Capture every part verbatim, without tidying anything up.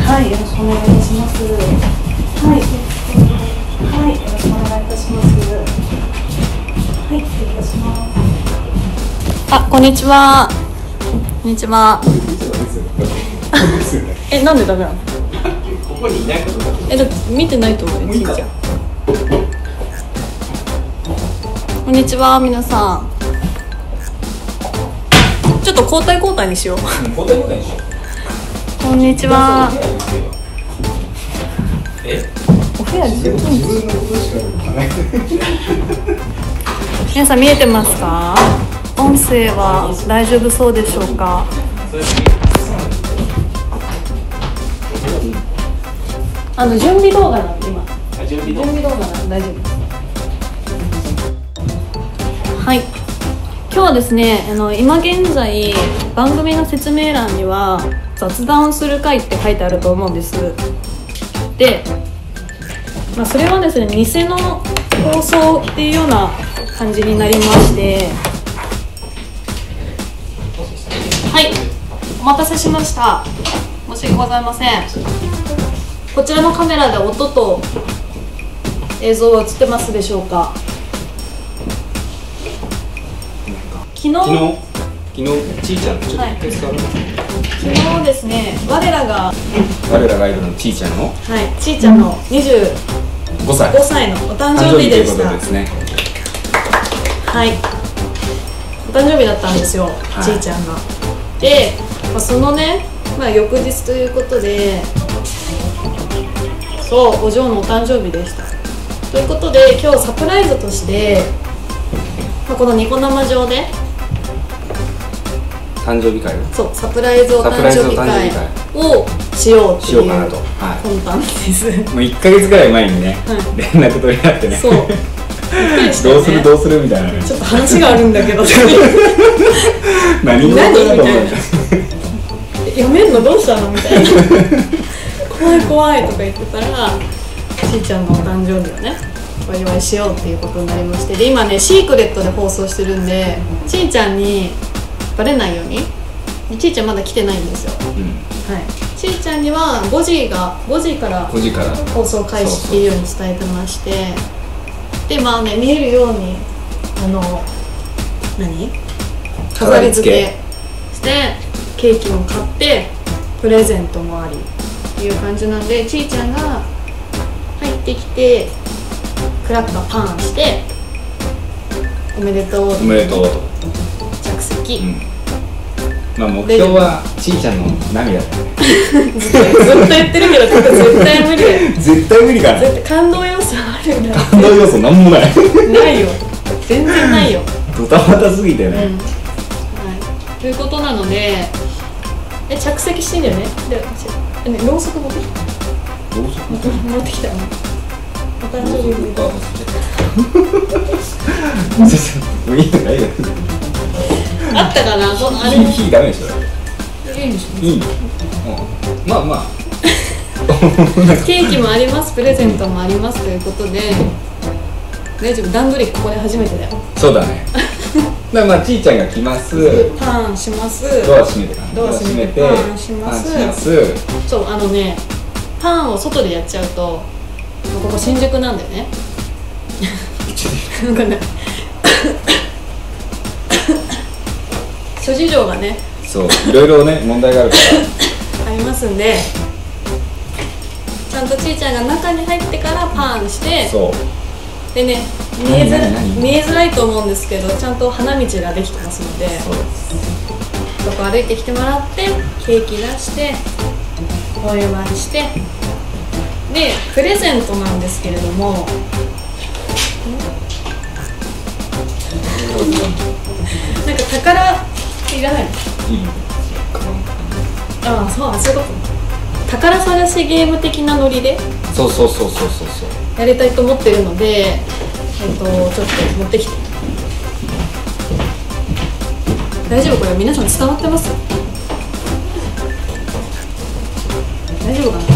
はい、よろしくお願いいたします。はい、はい、よろしくお願いいたします。はい、失礼いたします。あ、こんにちは。こんにちは。え、なんでダメなの？ ここにいないことだ。 え、だって見てないと思うよ。ちいちゃん。こんにちは、皆さん。ちょっと交代交代にしよう。 交代交代にしよう。 こんにちは。 え？ お部屋十分。 自分のことしか考えてない。 皆さん見えてますか？音声は大丈夫そうでしょうか？あの準備動画なんで今。準備動画なんで大丈夫です。はい。今日はですね、あの今現在番組の説明欄には雑談をする回って書いてあると思うんです。で、まあ、それはですね、偽の放送っていうような感じになりまして、はい、お待たせしました。申し訳ございません。こちらのカメラで音と映像は映ってますでしょうか？昨日、 昨日、昨日ちいちゃんちょっとはい、 手伝う。 昨日ですね、我らが我らがいるのちいちゃんの、 はい、ちいちゃんのにじゅうごさいごさいのお誕生日でした。 誕生日ということですね。 はい、お誕生日だったんですよ、はい、ちいちゃんが。で、まあ、そのね、まあ、翌日ということで、そう、お嬢のお誕生日でした。ということで、今日サプライズとして、まあ、このニコ生上で誕生日会を、 そう、サプライズお誕生日会をしようっていう魂胆です。 もういっかげつぐらい前にね、 はい、 連絡取り合ってね、 そう、びっくりしたよね。 どうするどうするみたいな、ね、 ちょっと話があるんだけど何事だと思う。 やめんのどうしたのみたいな怖い怖いとか言ってたら、ちいちゃんのお誕生日をねお祝いしようっていうことになりまして、で今ねシークレットで放送してるんで、ちいちゃんにバレないように、ちいちゃんまだ来てないんですよ、うん、はい、ちいちゃんにはごじがごじから放送開始っていうように伝えてまして、でまあね、見えるようにあの何飾り付けしてケーキも買ってプレゼントもありっていう感じなんで、ちいちゃんが入ってきてクラッカーパンしておめでとうおめでとうと着席、うん、 まあ目標はちいちゃんの涙だねずっと言ってるけど多分絶対無理だよ絶対無理かな。 絶対感動要素あるんだ。 感動要素なんもないないよ、全然ないよ、 ドタバタすぎてね、うん、 はい、ということなので、え着席してんだよね。で、ね、ろうそく持ってきた。 ろうそく持ってきたの。お誕生日に。 もういいのかいいの。 あったかな。あれ。 火ダメでしょ。 いいんでしょ。 いいの。まあまあ。 ケーキもあります、プレゼントもありますということで。大丈夫、段取りここで初めてだよ。 そうだね。だからまあちいちゃんが来ます。 パンします。 ドア閉めてから。 ドア閉めてパンします。そう、あのね、パンを外でやっちゃうと、ここ新宿なんだよね。なんかね。諸事情がね。 そう、いろいろね問題があるから。 ありますんで、ちゃんとちいちゃんが中に入ってからパンして。そう。でね、見えづらい、見えづらいと思うんですけど、ちゃんと花道ができてますので、そこ歩いてきてもらってケーキ出してお祝いして、でプレゼントなんですけれども、なんか宝いらないの？ああ、そう、そういうこと。宝探しゲーム的なノリで、 そうそうそうそうそうそうやりたいと思ってるので、えっとちょっと持ってきて。大丈夫？これ皆さん伝わってます？大丈夫かな？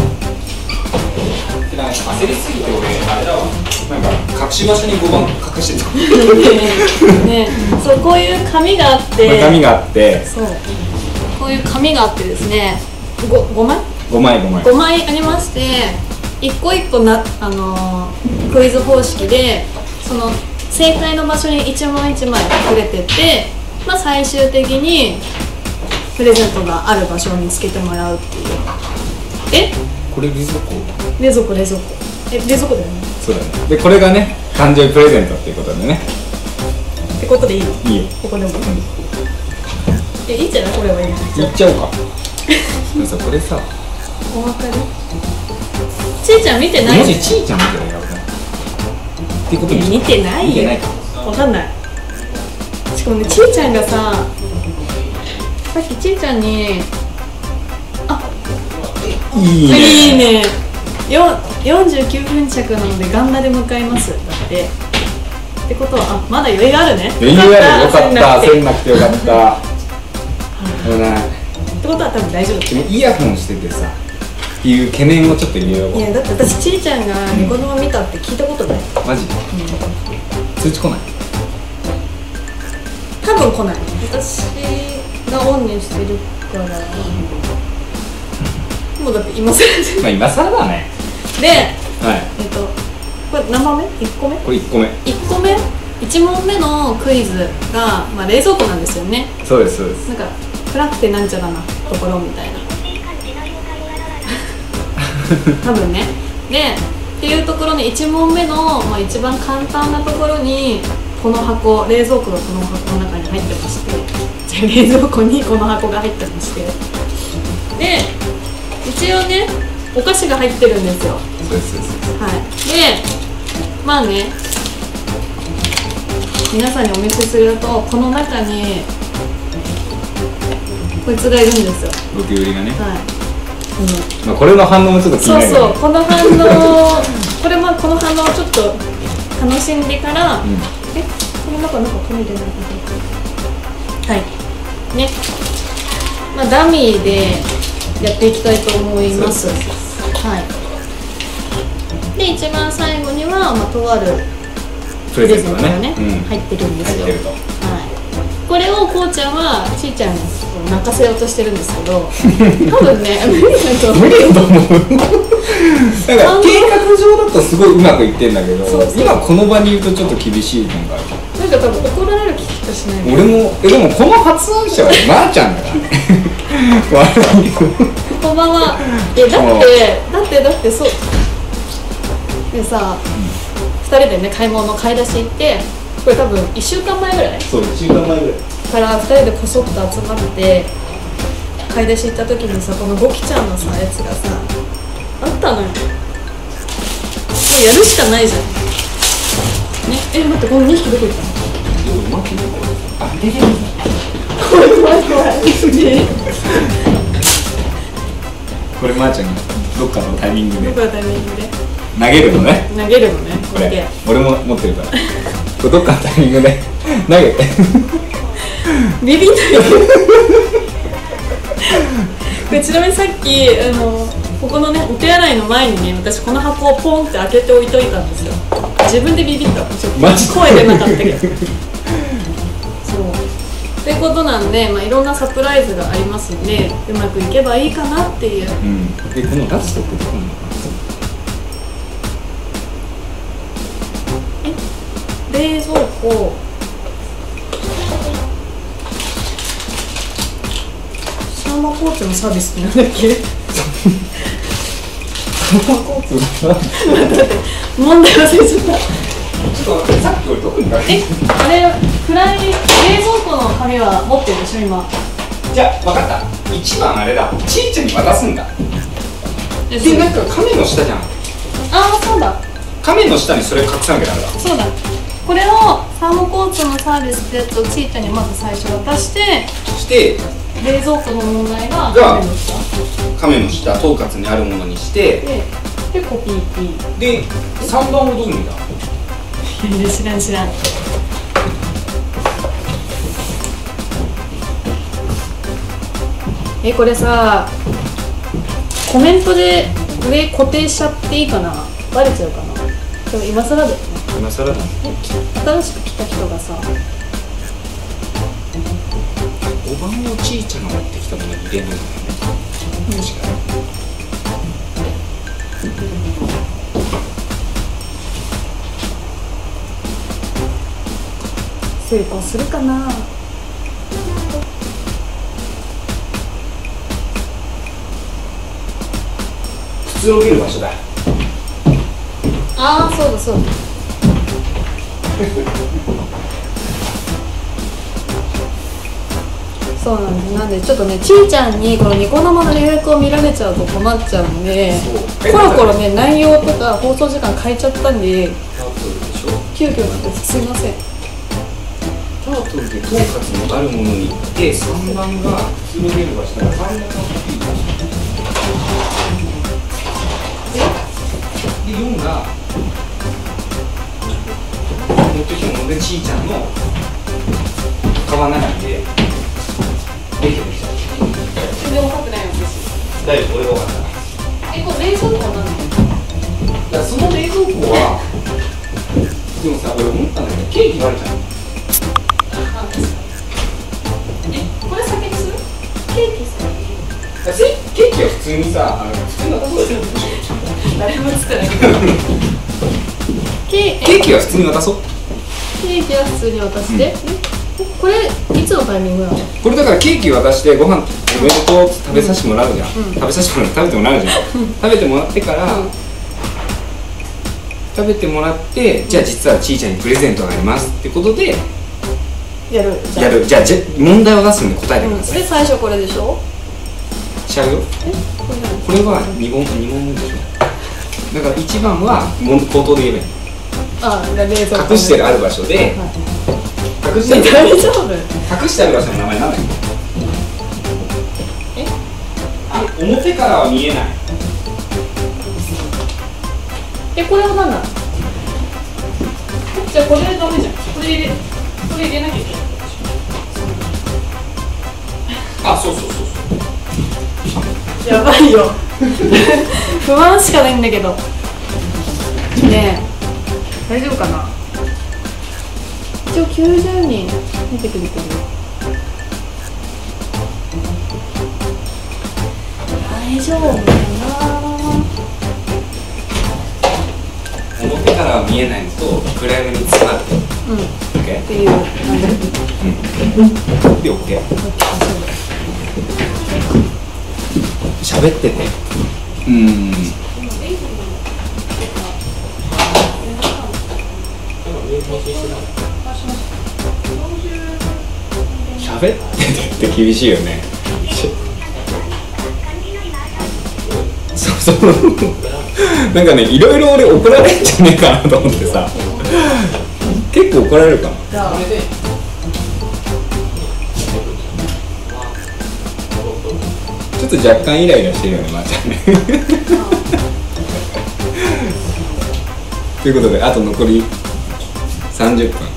焦りすぎて俺あれだわ、なんか隠し場所にごばん隠してたねえ、そう、こういう紙があって、 紙があって、 そう、こういう紙があってですね、ご、ごまいごまいごまいごまいありまして、一個一個な、あのー、クイズ方式でその正解の場所に一枚一枚隠れてって、まあ、最終的にプレゼントがある場所を見つけてもらうっていう。えこれ冷蔵庫？ 冷蔵庫冷蔵庫え冷蔵庫だよね。 そうだね。でこれがね誕生日プレゼントっていうことでね。 ってことでいいの？ いいよ。 ここでも、うん、えいいんじゃないこれはいい。 いっちゃおうか。でもさこれさお分かり？ちーちゃん見てない？ もしちーちゃん見てないよっていうことに見てないよ。 見てないか。 わかんない。しかもねちーちゃんがさ、さっきちーちゃんにあいいねいいねよよんじゅうきゅうふん着なのでガンダで向かいますだってってことはあまだ余裕があるね。 余裕ある。よかった焦んなくてよかったそうねってことは多分大丈夫。 でもイヤホンしててさっていう懸念をちょっと入れよう。 いやだって私ちーちゃんがニコ生見たって聞いたことない。 マジで、うん、通知来ない？ 多分来ない。私がオンにしてるから、うん、もうだって今更まあ今更だね。 で、 はい、 えっとこれ何番目？いっこめ？ これいっこめ。いっこめいち問目のクイズが、まあ、冷蔵庫なんですよね。 そうですそうです。 なんか暗くてなんちゃらなところみたいな多分ね。でっていうところにいち問目の、まあ、一番簡単なところにこの箱、冷蔵庫がこの箱の中に入ってまして、じゃあ冷蔵庫にこの箱が入ってまして、で一応ねお菓子が入ってるんですよ。 そうですそうです。 はい。でまあね皆さんにお見せするとこの中にこいつがいるんですよ。 ゴキブリがね。 はい。うんまあ、これの反応もちょっと気になる、ね、 そうそうこの反応これまあこの反応をちょっと楽しんでから、うん、えこの中なんか紙でないかはいねまあダミーでやっていきたいと思います。はい。で一番最後には、まあ、とあるプレゼントがね、うん、入ってるんですよ。はい。これをこうちゃんはちーちゃんに泣かせようとしてるんですけど、多分ね無理だと思う。無理だと思う。 だから計画上だとすごいうまくいってんだけど、そうそう今この場に言うとちょっと厳しいのがある。 なんか多分怒られる気がしない。 俺もえでもこの発案者はまーちゃんだからね。悪いけど。 こんばんは。えだってだってだってそうでさ、うん、ふたりでね買い物買い出し行って。これ多分いっしゅうかんまえぐらいそういっしゅうかんまえぐらいからふたりでこそっと集まって買い出し行った時にさこのゴキちゃんのさやつがさあったのよ。もうやるしかないじゃんね。え待ってこのにひきどこ行ったの？ あ出てる。 怖い怖い怖いこれまーちゃんがどっかのタイミングでどっかのタイミングで投げるのね。 投げるのねこれ俺も持ってるからこれどっかのタイミングで投げてビビったよこれちなみにさっきあのここのねお手洗いの前にね私この箱をポンって開けておいといたんですよ。自分でビビった。ちょっと声出なかったけどそうってことなんで、まあ、いろんなサプライズがありますんでうまくいけばいいかなっていう、うん、 でこのラストってどこなのかな。 冷蔵庫サーマコーツのサービスってなんだっけサーマコーツのサービス待って待って問題忘れちゃった。 ちょっとさっき俺どこに書いてえあれ暗い冷蔵庫の紙は持ってるでしょ今。 じゃあ分かったいちばんあれだちーちゃんに渡すんだ。でなんか亀の下じゃん。 ああそうだ亀の下にそれ隠さなきゃダメだ。 そうだこれをサーモコーツのサービスってやつをちーちゃんにまず最初渡してして冷蔵庫の問題が亀の下亀の下統括にあるものにしてででコピーピーでさんばんはどういう意味だ。 知らん知らん。えこれさコメントで上固定しちゃっていいかな。バレちゃうかな。でも今更だよね。 今更だね。 新しく来た人がさおばんをちーちゃんが持ってきたものに入れるんだよね。確かに成功するかな。 くつろげる場所だ。 ああ、そうだそうだ。そうなんです。なんでちょっとね、ちーちゃんにこのニコ生の予約を見られちゃうと困っちゃうんで、コロコロね、内容とか放送時間変えちゃったんで、急遽なんです。すいません。 タートルで統括のあるものに行って、さんばんがくつろげる場所だから、さんばんが大きい場所で、よんが持ってきたもので、ちーちゃんのカバンの中でできてきた。 全然分かってないよ、私。 大丈夫、俺が分かった。 え、これ冷蔵庫なの？ だからその冷蔵庫は、でもさ、俺思ったんだけど、ケーキがあるじゃん。 え、これ先にする？ケーキ先に。 ケーキは普通にさ、あの普通に渡そうよ。 誰も作らないケケーキは普通に渡そう。 ケーキは普通に渡して、うん、これいつのタイミングなの？これだからケーキ渡してご飯おめでとうって食べさせてもらうじゃん、うん、食べさせてもらう食べてもらうじゃん食べてもらってから、うん、食べてもらって、じゃあ実はちーちゃんにプレゼントがありますってことでやるじゃやるじゃあじゃ問題を出すんで答えてください、 うん、で最初これでしょ？ しちゃうよ。えこれ何？これはに問に問目でしょ。だからいちばんは口頭で言えばいい。 ああ、冷蔵庫隠してある場所で、はい、隠してある大丈夫？隠してある場所の名前なんだっけ？え？あ、表からは見えない。 え、これは何なの？じゃあこれダメじゃん。これ入れ、これ入れなきゃいけない。 あ、そうそうそうそう。やばいよ。不安しかないんだけど。ねえ。大丈夫かな。一応きゅうじゅうにん見てくれてるよ。大丈夫かな。 表からは見えないのと暗闇に詰まって、うん、OK？ っていう感じ、 うん、で OK。喋ってて、うん。喋っててって厳しいよね。そうそうなんかね、いろいろ俺怒られんじゃねえかなと思ってさ結構怒られるかも。ちょっと若干イライラしてるよね、まーちゃんねということで、あと残りさんじゅっぷん。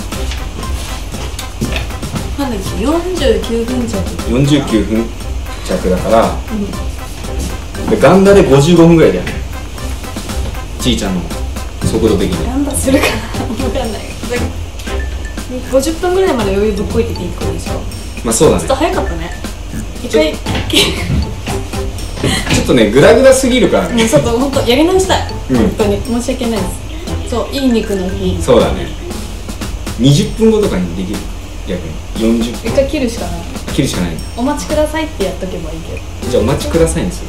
なんだっけ、よんじゅうきゅうふん弱。 よんじゅうきゅうふん弱だから、うん、でガンダでごじゅうごふんぐらいじゃん。ちーちゃんの速度的に。 ガンダするかな分かんない。ごじゅっぷんぐらいまで余裕ぶっこいてていいってことでしょ。 まあそうだね。 ちょっと早かったね。一回。 ちょっとね、グダグダすぎるからね。 ちょっと本当やり直したい。 うん、 本当に申し訳ないです。そう、いい肉の日。 そうだね。にじゅっぷんごとかにできる。逆によんじゅっぷん。 一回切るしかない。 切るしかない。 お待ちくださいってやっとけばいいけど。 じゃあお待ちくださいにする。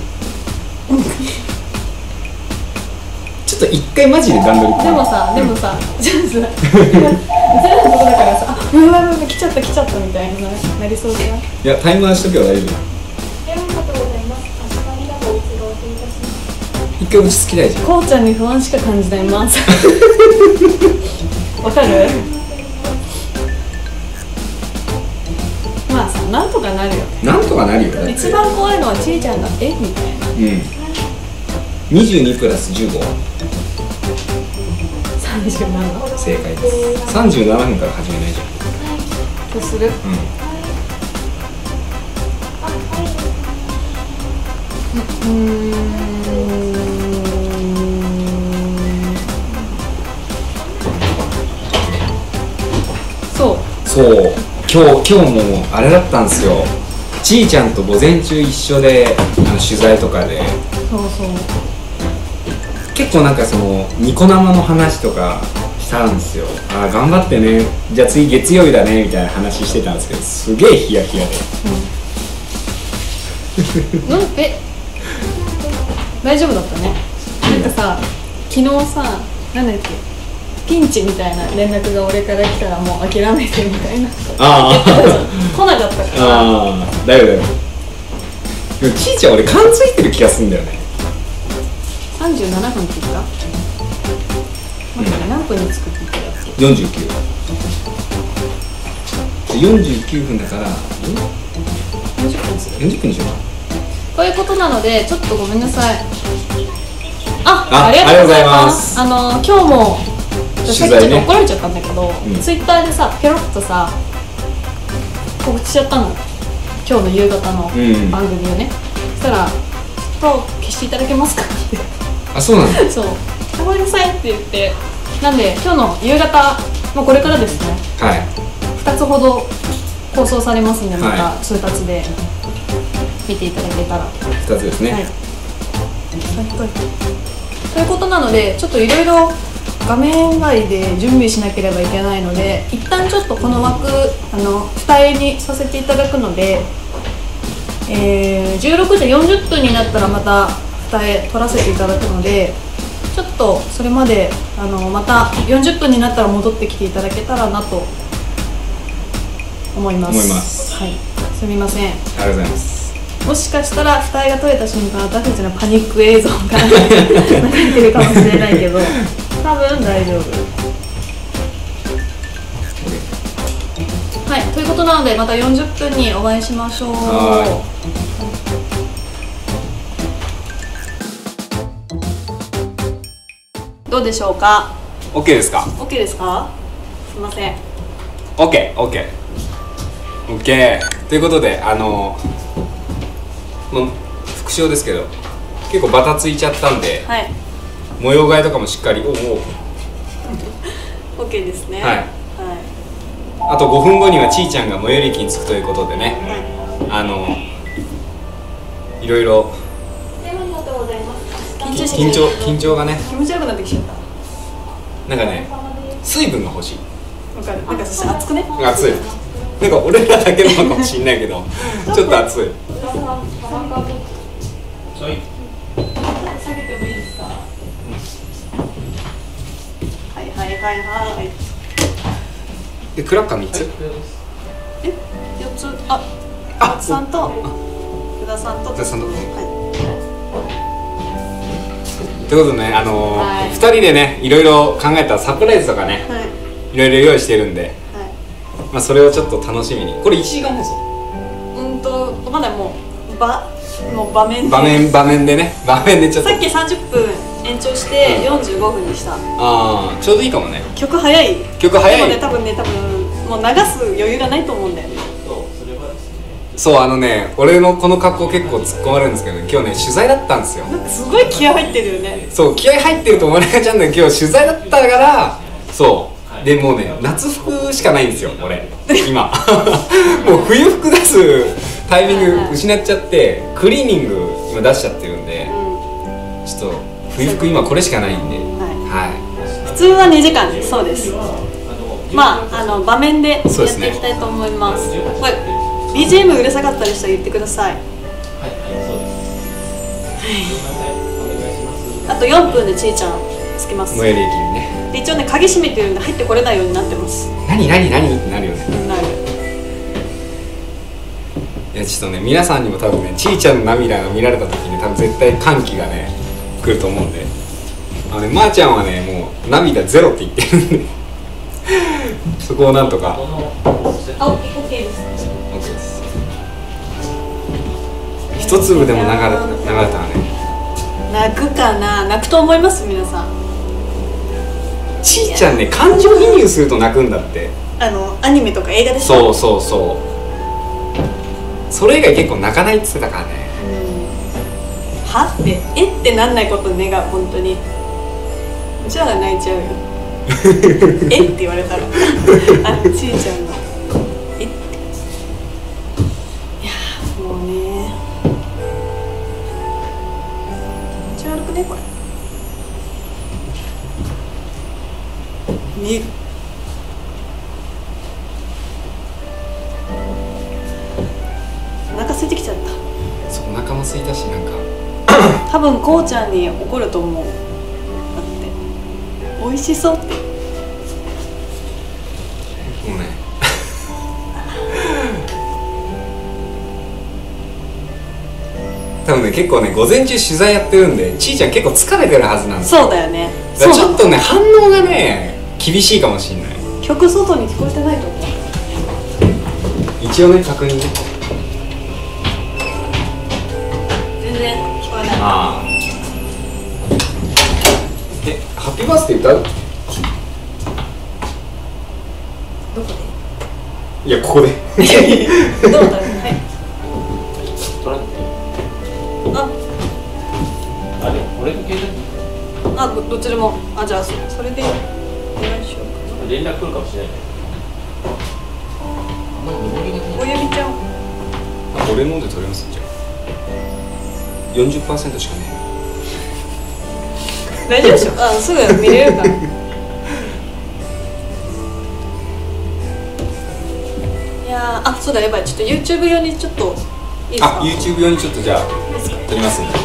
ちょっと一回マジで段取り。 でもさ、でもさ、ちょっとさ、ゼロのとこだからさ、あ、うわうわ来ちゃった来ちゃったみたいななりそうじゃん。いや、タイマーしとけば大丈夫。一回落ち着きたいじゃん。 こうちゃんに不安しか感じないマンさん。わかる？まあさ、なんとかなるよ。 なんとかなるよ。 一番怖いのはちーちゃんがえみたいな。 うん。にじゅうにプラスじゅうご。 さんじゅうなな。 正解です。さんじゅうななふんから始めないじゃん。 とする。うん。うーん。そう。 そう。今日今日もあれだったんですよ。ちーちゃんと午前中一緒であの取材とかで。 そうそう。 結構なんかそのニコ生の話とかしたんですよ。ああ頑張ってね、じゃあ次月曜日だねみたいな話してたんですけど、すげえヒヤヒヤで、 うん、うん、え大丈夫だったね。なんかさ、昨日さ、なんだっけ、ピンチみたいな連絡が俺から来たらもう諦めてみたいな、 ああ来なかったから。 ああだよだよ。でもちーちゃん俺勘ついてる気がするんだよね。 さんじゅうななふんって言った？待ってね、何分に作って言ったっけ？ よんじゅうきゅう。よんじゅうきゅうふんだからよんじゅっぷんにする。 よんじゅっぷんにしようか。 こういうことなのでちょっとごめんなさい。あ、 あありがとうございます。 ありがあの今日もさっきちょっと怒られちゃったんだけど、 うん、 ツイッターでさペロッとさ告知しちゃったの、今日の夕方の番組をね、うん、そしたら「ちょっと消していただけますか?」ってあ、そうなんだそう「ごめんなさい」って言って、なんで今日の夕方もうこれからですね、 はい、 ふたつほど放送されますんで、またはい、 通達で見ていただけたら。 ふたつですね、はい、 ということなので、ちょっといろいろ画面外で準備しなければいけないので、一旦ちょっとこの枠あの二重にさせていただくので、えー、じゅうろくじよんじゅっぷんになったらまた二重取らせていただくので、ちょっとそれまであのまたよんじゅっぷんになったら戻ってきていただけたらなと思います。 思います。 はい、すみません。 ありがとうございます。 もしかしたら二重が取れた瞬間、私たちのパニック映像が流れてるかもしれないけど、多分大丈夫。はい、ということなのでまたよんじゅっぷんにお会いしましょう。どうでしょうか。 OK ですか？ OK ですか？すいません。 OKOK OK ということで、あのまあ、副賞ですけど結構バタついちゃったんで、 はい、 模様替えとかもしっかり。おお OK ですね。 はい、 はい、 あとごふんごにはちーちゃんが最寄り駅に着くということでね、 はい、 あのいろいろ緊張緊張がね、 気持ち悪くなってきちゃった。 なんかね、水分が欲しい。 わかる。なんかそして熱くね。 熱い。なんか俺らだけなのかもしれないけどちょっと熱い。 下げてもいいですか？はいはいはいはい。 でクラッカーみっつ。 え、よっつ。あ、あ、さんと福田さんと福田さんと。 はい。 ということでね、あのーはい、 ふたりでねいろいろ考えたサプライズとかね、 はい、 いろいろ用意してるんで、 はい、 まあそれをちょっと楽しみに。これいちじかん放送。 うんとまだもう場もう場面で場面場面でね場面でちょっと。 さっきさんじゅっぷん延長してよんじゅうごふんにした。 ああちょうどいいかもね。 曲早い。 曲早い。 でもね多分ね多分もう流す余裕がないと思うんだよね。 そうあのね、俺のこの格好結構突っ込まれるんですけど、今日ね取材だったんですよ。 なんかすごい気合入ってるよね。 そう気合入ってると思われがちなんだけど、今日取材だったから。そうでもうね夏服しかないんですよ俺今もう冬服出すタイミング失っちゃって、クリーニング今出しちゃってるんで、うん、ちょっと冬服今これしかないんで、はい、はい、 普通はにじかんです。そうです。まああの場面でやっていきたいと思います。これ ビージーエム うるさかったりしたら言ってください。はい、そうです。あとよんぷんでちーちゃん着きます。 最寄り駅にね。 で一応ね鍵閉めてるんで入ってこれないようになってます。 何何何ってなるよね。 なる。 いやちょっとね皆さんにも多分ねちーちゃんの涙が見られた時に多分絶対歓喜がね来ると思うんで、あのねまー、ちゃんはねもう涙ゼロって言ってるんでそこをなんとか。あ、オッケーです。 一粒でも流れ流れたらね。 泣くかな。泣くと思います皆さん。 ちーちゃんね感情移入すると泣くんだって。 あのアニメとか映画でしょ。そうそうそう。それ以外結構泣かないって言ってたからね。 うん、はってえってなんないこと願う本当に。うちらが泣いちゃうよえって言われたらあのちーちゃんのえって。いやもうね気持ち悪くねこれ。 見る。お腹空いてきちゃった。 そう、お腹も空いたし、なんか多分こうちゃんに怒ると思う。だって美味しそうって。 もうね多分ね、結構ね、午前中取材やってるんで、ちーちゃん結構疲れてるはずなんですよ。 そうだよね。 だからちょっとね、反応がね厳しいかもしれない。 曲外に聞こえてないと思う。 一応ね、確認。 全然聞こえない。 ああ。え、ハッピーバースデー歌う？ どこで？ いや、ここで。 どうだろう。はい。あ、 あれ、俺の携帯？ あ、ど、どっちでも。あ、じゃあ、そ、それでお願いしようか連絡来るかもしれない。 な。お指ちゃん。 あ、俺ので取れますじゃあ。よんじゅっパーセントしかね大丈夫でしょ。あ、すぐ見れるから。いやー、あ、そうだ、やばい。ちょっと YouTube 用にちょっといいですか？ あ、YouTube 用にちょっとじゃあいいですか？ 撮りますんで。はい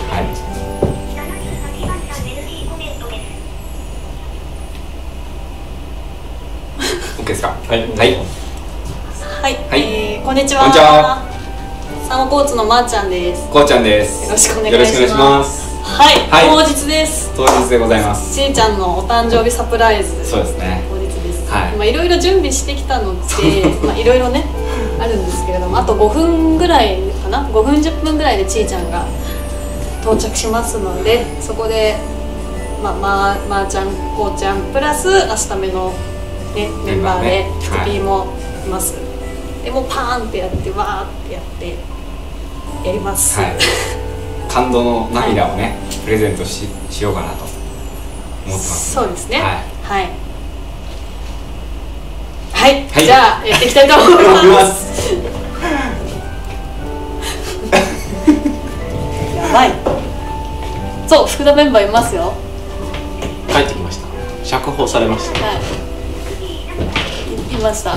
。OK ですか？ はい。 はい。 はい、 はいえー、こんにちは。 こんにちは。 サモコーツのまーちゃんです。 こうちゃんです。 よろしくお願いします。 よろしくお願いします。 はい、 はい当日です。 当日でございます。 ちーちゃんのお誕生日サプライズ。 そうですね。 当日です。 はいまあいろいろ準備してきたので、まあいろいろねあるんですけれども、あとごふんぐらいかな、ごふんじゅっぷんぐらいでちーちゃんが到着しますので、そこでまあまあまーちゃん、こうちゃんプラス明日目のねメンバーでメンバーねフクピーもいます。でもうパーンってやってわーってやってやります。 はい。感動の涙をね、プレゼントししようかなと思ってます。 そうですね。 はい。 はい。はい。 はいじゃあやっていきたいと思い思いまます。 す。 やばい。そう、福田メンバーいますよ。 帰ってきました。釈放されました。 はい。い、いました。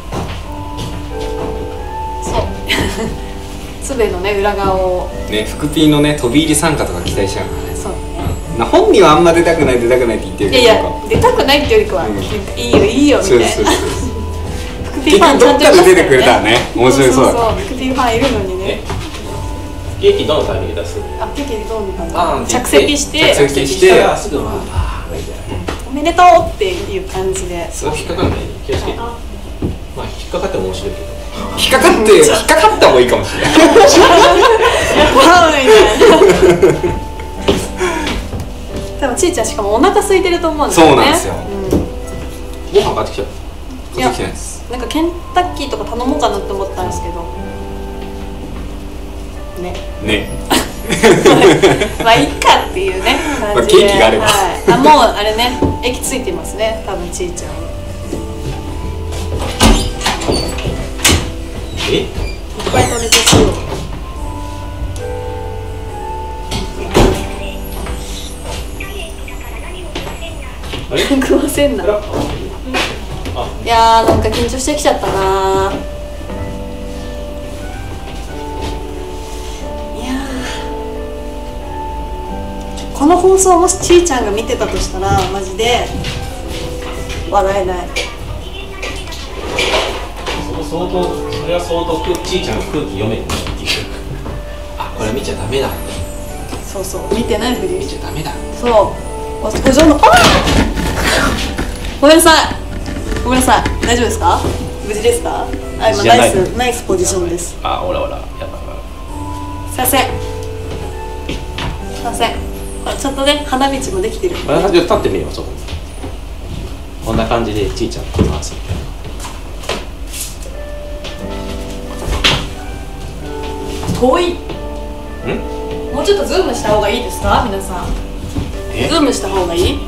そう。つべのね裏側を。 ね、福ピーのね、飛び入り参加とか期待しちゃうからね。 そうね。 な本人はあんま出たくない出たくないって言ってるけど。 いやいや出たくないっていうよりかは、 うんいいよいいよみたそういな。 そうそう。 福ピー結ファン局どっかで出てくれたらね、面白そうだから。 そうそうそう、福ピーファンいるのにね。 ケーキどのタイミングで出す？ あ、ケーキどうにかあー着席して着席してたらすぐまあみたいな。 おめでとうっていう感じで。 そう引っかかんないように気をつけて。まあ引っかかっても面白いけど。 引っかかって引っかかった方がいいかもしれない。 わーみたいな。多分ちーちゃんしかもお腹空いてると思うんですよね。 そうなんですよご飯買ってきちゃっ買ってきてないです。 うん、なんかケンタッキーとか頼もうかなって思ったんですけどね。 ね。 まあいっかっていうね感じで、 まあケーキがあればはい、あ、もうあれね駅ついてますね多分ちーちゃんは。 え？ いっぱい取れてそう。 あれ？ 食わせんな。いあ、 やーなんか緊張してきちゃったなー。いやーこの放送もしちーちゃんが見てたとしたらマジで笑えない。 相当それは相当ちーちゃんの空気読めてないっていう。あ、これ見ちゃダメだ。 そうそう見てないふり見ちゃダメだ。 そうおお嬢のあーごめんなさいごめんなさい大丈夫ですか？無事ですか？あ、今じゃないナイスナイスポジションです。 あ、ほらほら、やばいやばい。 すいませんすいませんあちょっとね花道もできてる。 こんな感じで立ってみよう、そこに。こんな感じでちーちゃんと回す。 遠い。 ん？ もうちょっとズームした方がいいですか皆さん？ え？ ズームした方がいい？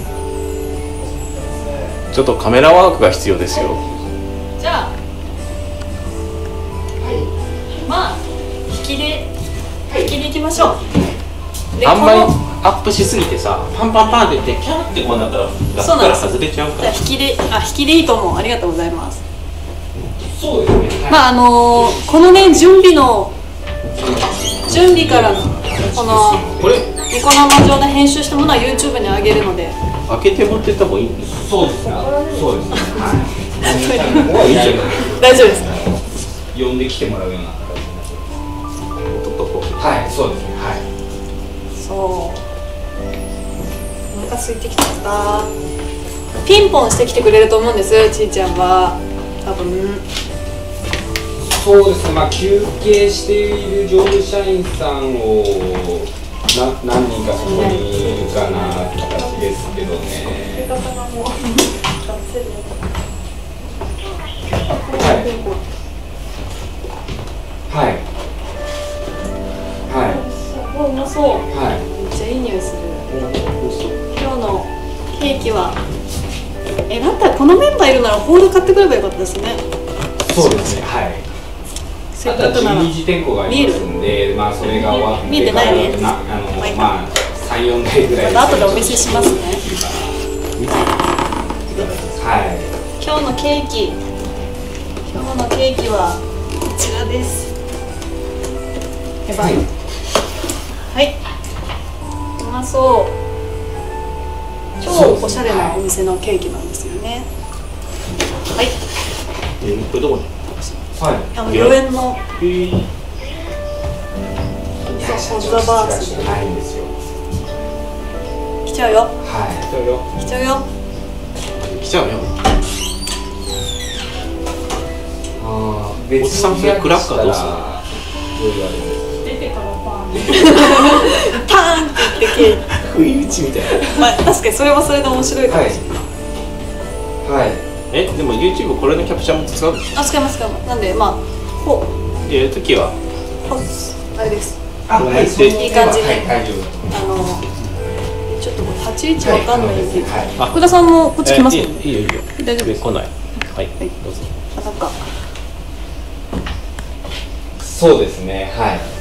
ちょっとカメラワークが必要ですよ。 じゃあ先に行きましょう。であんまりこのアップしすぎてさ、パンパンパンって言ってキャーってこうなったら額から外れちゃうから。 じゃあ引きであ引きでいいと思う。ありがとうございます。 そうですね。 まああのー、このね準備の準備からのこのこれニコ生上で編集したものは YouTube に上げるので。 開けて持ってった方がいいんですか。 そうですね。そうですね。 いいじゃない。 大丈夫ですか。 呼んできてもらうような形になってとっとこう。 はい、そうですね。はい。 そうお腹空いてきちゃった。ピンポンしてきてくれると思うんです、ちーちゃんは多分。 そうですね。まあ休憩している乗務社員さんをな何人かそこにいるかなって形ですけどね。はい。はい。 すごいうまそう。 はい。 めっちゃいい匂いする。今日のケーキはえだったらこのメンバーいるならホール買ってくればよかったですね。 そうですね。はい。 せっかくならじゅうにじ店舗がありますんで、まあそれが終わって見えてないねなあのまあ三四台ぐらい。 また後でお見せしますね。 はい。 今日のケーキ今日のケーキはこちらです。やばい。はい。うまそう。超おしゃれなお店のケーキなんですよね。はい。 えこれどこに。 はい。 あの御苑のえー、 そうオズザバーツないんですよ。 来ちゃうよ。 はい。 来ちゃうよ。 来ちゃうよ。 ああ、 おじさんそれクラッカーどうするの。 どう言われるんですか。 出てからパン。パーンって言ってケーキ。 不意打ちみたいな。 まあ確かにそれはそれで面白いかもしれない。 はい。 えでも YouTube これのキャプチャーも使うの。 あ、使います使います。なんでまあこうやるときはあれです。 あ、はい。 いい感じにはい、大丈夫。 あのちょっとこれ立ち位置わかんないんで、 はい。 福田さんもこっち来ますえもんね。 いいいいよいいよ。 大丈夫です。 来ない。はい、 はいどうぞ。 あ、なんかそうですね。はい。は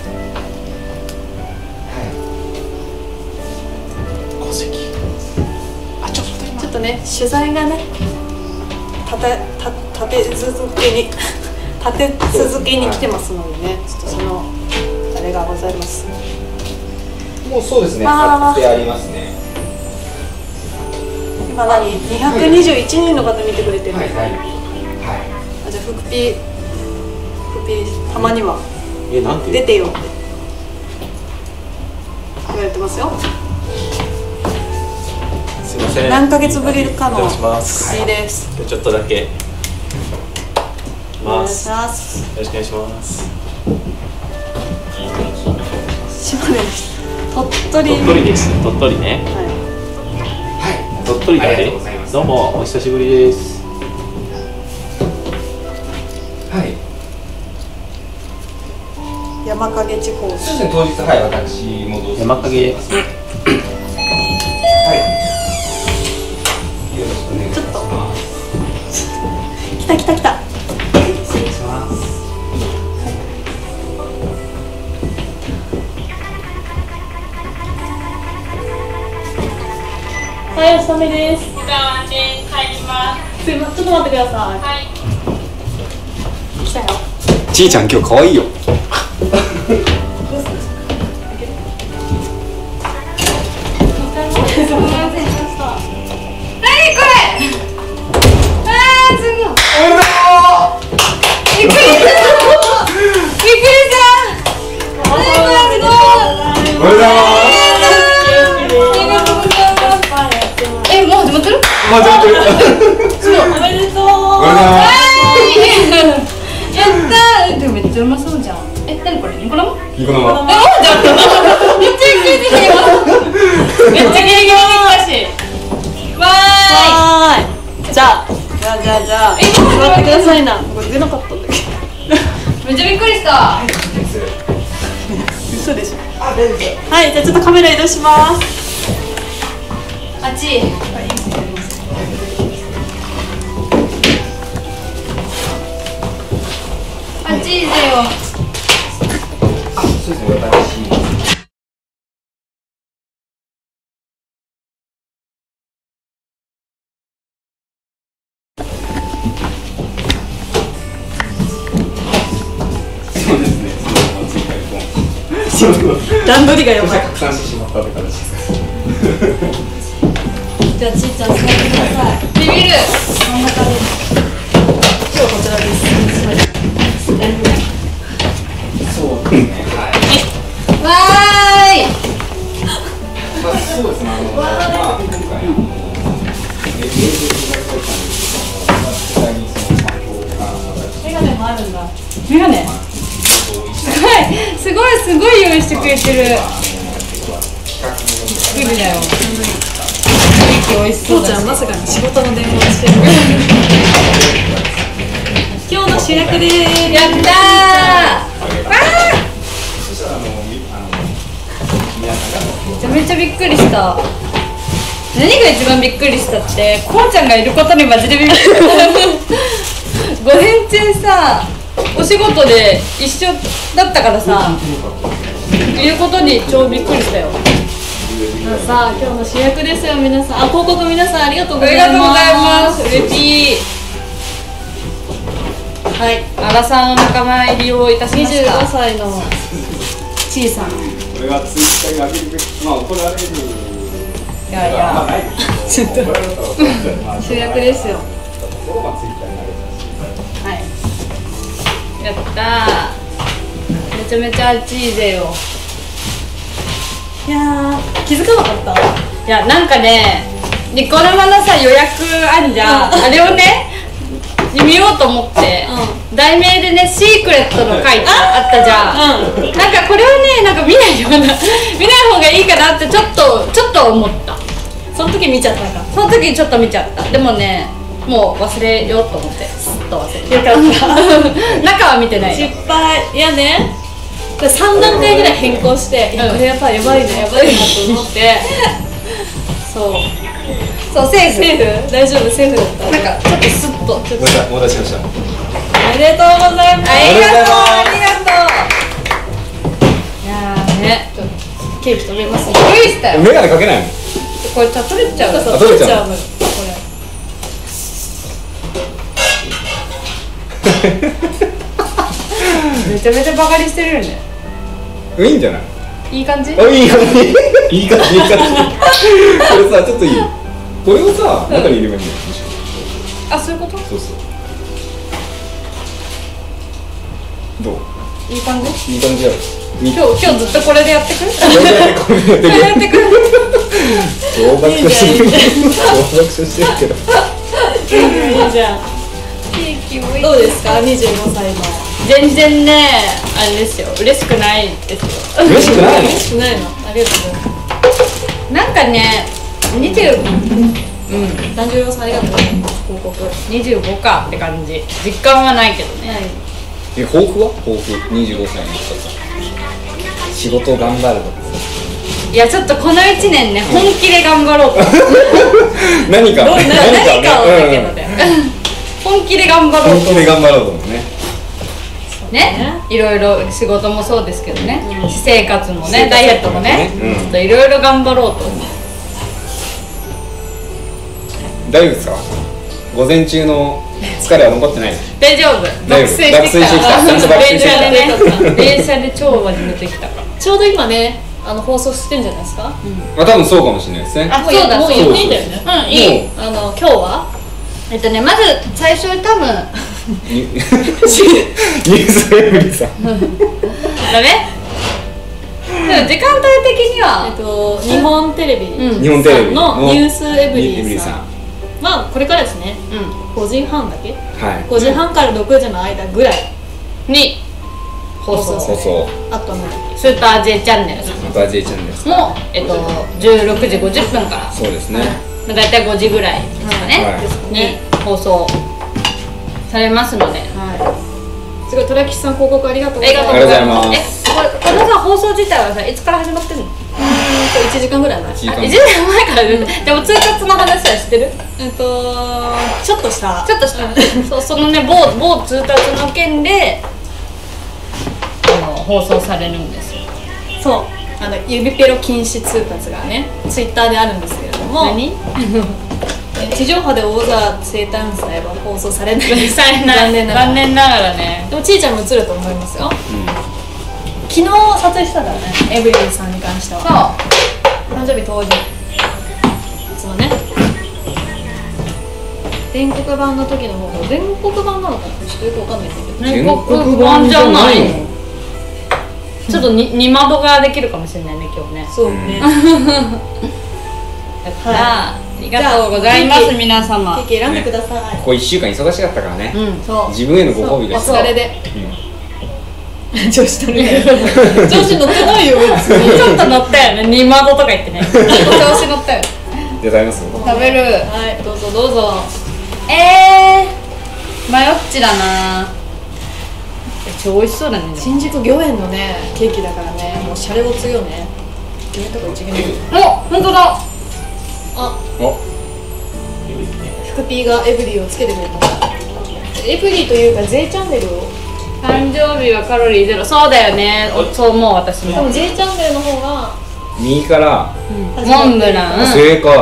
戸籍。あ、ちょっと今ちょっとね取材がね立てた立て続けに立て続けに来てますのでね、ちょっとそのあれがございます。 い。もうそうですね。 あー貼ってありますね。 今何にひゃくにじゅういちにんの方見てくれてる。 はい、大丈夫。はあ、じゃあ福ピ福ピたまにはえなんて出てよって言われてますよ。 すいません。 何ヶ月ぶりかのお願いします。 いいです。 ちょっとだけ。 お願いします。よます。 ろしくお願いします。 島根です。鳥取。 鳥取です。鳥取ね。 はい。はい。 鳥取だありがとうねございま。すどうもお久しぶりです。 はい。 い。山影地方。 そうですね。当日、はい、私もどうぞ。 山影。 はい。よろしくお願いします。 来た来た来た。 失礼します。 はい、おさめです。 普段で帰ります。 すいません、ちょっと待ってくださはい。 い。来たよ。 ちーちゃん、今日可愛いよ。 すみませんでした。何これ。ああ、すごい。びっくりした。びっくりした。何これ、すごい。 おはようございます。 え、もう始まってる？ まあ、ちょっと。 おめでとう。 おはようございます。 やったー。でもめっちゃうまそうじゃん。え、何これ？ニコ生？ ニコ生。 え、じゃめっちゃ聞いてたよ。めっちゃギリギリできたし。わはーい。じゃあ、じゃあじゃあじゃあ。 え座ってくださいな。これ出なかったんだけど。 ーい。めっちゃびっくりした。 嘘でしょ。はい、じゃあちょっとカメラ移動します。 あっち。あっちだよ。 あ、そうですね。私。 段取りがやばい。 拡散してしまったって形です。 じゃあちーちゃん座ってください。 ビビる。 真ん中です。今日はこちらです。 そうですね。はい。 わーい。 まあそうですね。あのまあ今回あのメールでいただいたんですけども、まあ実際にそのまあ共感を私メガネもあるんだ。 メガネ。すごい、すごい、すごい用意してくれてる。ビビだよ。美味しそうだし。 父ちゃんまさかの仕事の電話をしてる。今日の主役でーす。 やったー。わそしたらあのみあの皆さんがー。めちゃめちゃびっくりした。何が一番びっくりしたって、こうちゃんがいることにマジでびっくりした。午前中さ、お仕事で一緒だったからさ、いることに超びっくりしたよ。 さあ今日の主役ですよ皆さん。あ、広告皆さんありがとうございありがとうごます。 ざいます。嬉しい。はい、アラサーの仲間入りをいたしまにじゅうごした。 さいのちーさん。 これはツイッターに上げるべき、まあ怒られるいやいや、 まあないですけど、怒られたらまあ主役ですよ。 ところがツイッターに上げたし、 はい。やったー。めちゃめちゃ熱いぜよ。 いやー気づかなかった。 いや、なんかね、ニコ生のさ予約あるじゃん。あれをね、見ようと思って、 う題名でね、シークレットの回ってあったじゃん。なんかこれをね、なんか見ないような、見ない方がいいかなってちょっと、ちょっと思った。 その時見ちゃったか。 その時にちょっと見ちゃった。でもね、もう忘れようと思って、すっと忘れて。 よかった。 中は見てないよ。 失敗。いやね、さんだんかいぐらい変更して、いやうんこれやっぱやばいねやばいなと思ってそうそう、セーフ。 セーフ大丈夫セーフだった。 なんかちょっとスッと。 お待たせお待たせしました。 おめでとうございます。 ありがとう、ありがとう。いやーね、 ケーキ食べますね。 びっくりしたよ。 メガネかけないの？ これ取れちゃう。 そうそうあ取れちゃう取れちゃうのこめちゃめちゃバカにしてるよね。 いいんじゃない？ いい感じ？ あ、いい感じ。いい感じ、いい感じ。これさ、ちょっといい。これをさ、中に入れればいいんだよ。 あ、そういうこと？ そうそう。どう？ いい感じ？ いい感じやろ。 今日今日ずっとこれでやってく？ここれでこれでれやってく？ 大爆笑してる。大爆笑してるけど。 れいいじゃん。 ケーキもいい。 どうですかにじゅうごさいの。 全然ね、あれですよ。嬉しくないですよ。 嬉しくないの？ 嬉しくないの。ありがとうございます。 なんかね、にじゅう、うん、 誕生日さんありがとうございます。報告。 にじゅうごかって感じ。実感はないけどね。 え、抱負は？抱負。二十五歳の人さ。仕事頑張るとか。 いや、ちょっとこのいちねんね、本気で頑張ろうと。 何か。 どうな何かをだけどね。 ね。本気で頑張ろう本当に頑張ろうと思うね。 ね、いろいろ仕事もそうですけどね、 うん私生活もね、 生活ダイエットもね、 うんちょっといろいろ頑張ろうと思う。 大丈夫ですか？午前中の疲れは残ってない？ 大丈夫、 大爆丈夫睡してきた。 爆睡してきた電車でね爆睡してき、 電車で超真面目できたから。 ちょうど今ね、あの放送してんじゃないですか。 あ、多分そうかもしれないですね。 あ、そうだ、 もうそうだ。 言っていいんだよね。 うん、いい。 あの今日はえっとね、まず最初に多分ニュニュースエブリさん。 ダメ？でも時間帯的にえっは、 と日本テレビうん日本テレビのニュースエブリーさん。 ん。 まあこれからですね。 うごじはんだけ？ はい。 ごじはんからろくじの間ぐらいん、に放送放そうそう。 あとのスーパー J チャンネルさんまた J チャンネルです。 も、えっと、じゅうろくじごじゅっぷんからそうですね。 だいたいごじぐらいですかね、 はいに放送されますので、 すごい虎吉さん広告ありがとうございます。 ありがとうございありがとうございます。え、これこのさ放送自体はさいつから始まってんの？ いちじかんぐらい前。 いちじかんあ、いちねんまえからね。でも通達の話は知ってる？ えっとちょっとしたちょっとしたそうそのね某某通達の件であの放送されるんですよ。 そうあの指ペロ禁止通達がねツイッターであるんですけれども、 何？ え地上波で王座生誕祭は放送されないです。 されない残念ながら。 残念ながらね。 でもちいちゃんも映ると思いますよ。禁日撮影したからね、エブリンさんに関しては。そう誕生日当日いつもね、全国版の時の方が全国版なのかな、ちょっとよくわかんないんだけど、 全国版じゃないの。ちょっとに二窓ができるかもしれないね今日ね。 そうね。 だから、ありがとうございます皆様。 ケーキ選んでください。 ここいっしゅうかん忙しかったからね。 うん、 そう。 自分へのご褒美です。 お疲れで。 調子乗るね。 調子乗ってないよ別に。 ちょっと乗ったよね。二窓とか言ってね。調子乗ったよ。 じゃあ食べます。 食べる。 はい、どうぞどうぞ。 えー、迷っちだな。超美味しそうだね。 新宿御苑のねケーキだからね、もうシャレオツよね。御苑とか一元お、本当だ。 あ、 お、 福 P がエブリィをつけてくれた。エブリィというか J チャンネルを。 誕生日はカロリーゼロ。そうだよね。そう思う私も。 でも J チャンネルの方が右からモンブラン、 正解。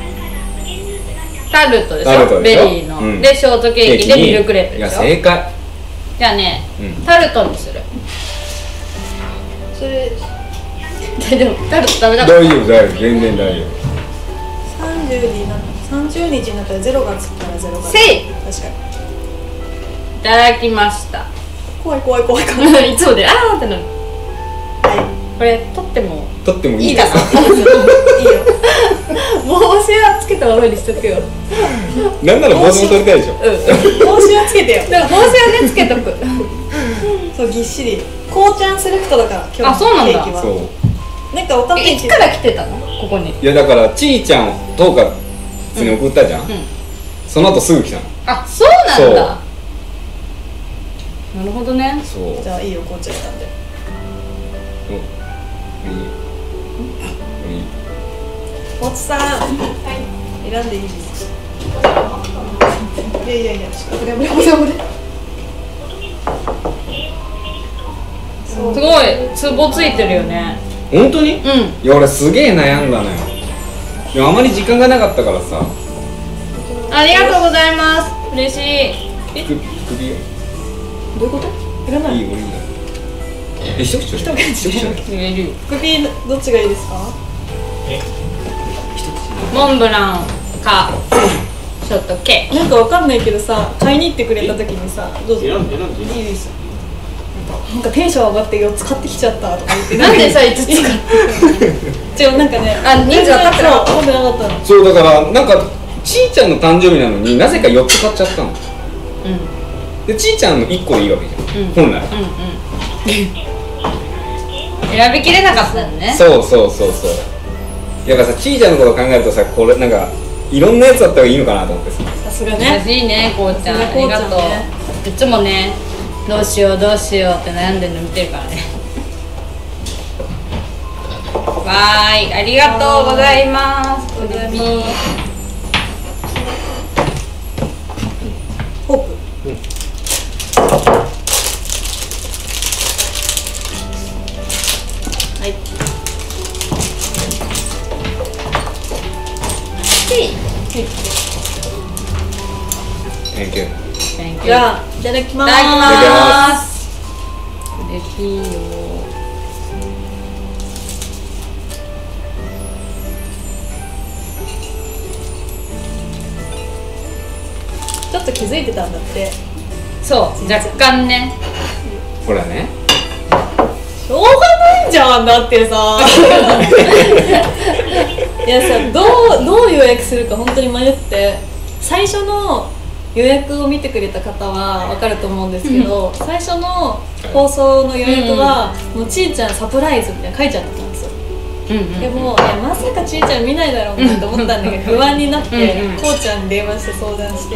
タルトでしょ。 タルトでしょベリーの、 うん、 でショートケーキでミルクレープいやでしょ。 正解。 じゃあね、 うん、 タルトにする。 それ大丈夫。タルト食べたかった。 大丈夫大丈夫、全然大丈夫。 さんじゅうになさんじゅうにちになったらゼロがつくからゼロがつく。 せい。 確かに。 いただきました。 怖い怖い怖い怖い。 いつもであーってなる。 はこれ取っても取ってもいいいいかな。 かな。 い。いいよ。帽子はつけたままにしとくよ。 なんなら帽子も取りたいでしょ。 帽子はつけてよ。 でも帽子はねつけとく。 そうぎっしり。こうちゃんセレクトだから今あ、 日そうなんだ。 のケーキは。 そう。 なんかわかんないけど。 いつから来てたのここに。 いやだからちーちゃんをとおかつに送ったじゃん、 うんうん、 その後すぐ来たの。 あ、そうなんだ。なるほどね。 そう。 じゃあいいよ、こうちゃんなんで。 お、いい。いい。 おつさん、はい、選んでいいですいやいやいや、ちょっとブレブレブレブレ。 すごいツボついてるよね。 本当に？ うん。 いや俺すげえ悩んだのよ。でもあまり時間がなかったからさ。 ありがとうございます。嬉しい。 え、首首どういうこと？いらないい。 い俺いいんだ。え、一口ちょうだい。一口ちょうだい。 入れるよ。 首どっちがいいですか？ モンブランかショートケーキ。 なんかわかんないけどさ、買いに行ってくれた時にさ、どうぞ。 選んで選んでいいです。なんかテンション上がってよっつ買ってきちゃったとか言って。 なんでさいつつ買って違う、なんかね、 あ人数分かってなかったそう、分かってなかったの。 そうだからなんかちーちゃんの誕生日なのになぜかよっつ買っちゃったの。 うんでちーちゃんのいっこでいいわけじゃん、 うん本来。 うんうん選びきれなかったのね。 そうそうそうそう。だからさちーちゃんのことを考えるとさ、これなんかいろんなやつだった方がいいのかなと思ってさ。 さすが優ね。 しいねこうちゃん。あさすがこうちゃんねりがとう。いつもねどうしようどうしようって悩んでるの見てるからね。わーい、ありがとうございます。 ありがとうございます。ホープ。はい。 Thank you。 Thank you。 じゃあ、いただきまいただきーす。 ます。嬉しいよ。 ちょっと気づいてたんだって。 そう若干ね。 ほらね。 しょうがないじゃん、だってさ。いやさ、どうどう予約するか本当に迷って、最初の予約を見てくれた方は分かると思うんですけど、最初の放送の予約は、もうちーちゃんサプライズみたいなの書いちゃってたんですよ。 うんうんでも、いやまさかちーちゃん見ないだろうなと思ったんだけど、不安になってうんうんこうちゃんに電話して相談して、